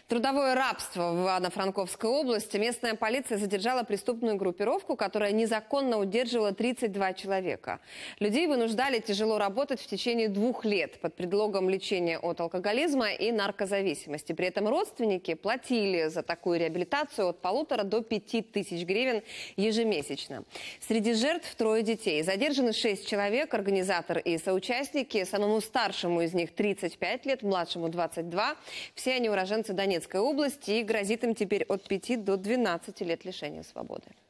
Трудовое рабство в Ивано-Франковской области. Местная полиция задержала преступную группировку, которая незаконно удерживала 32 человека. Людей вынуждали тяжело работать в течение 2 лет под предлогом лечения от алкоголизма и наркозависимости. При этом родственники платили за такую реабилитацию от 1,5 до 5 тысяч гривен ежемесячно. Среди жертв 3 детей. Задержаны 6 человек, организатор и соучастники. Самому старшему из них 35 лет, младшему 22. Все они уроженцы Донецкой области, и грозит им теперь от 5 до 12 лет лишения свободы.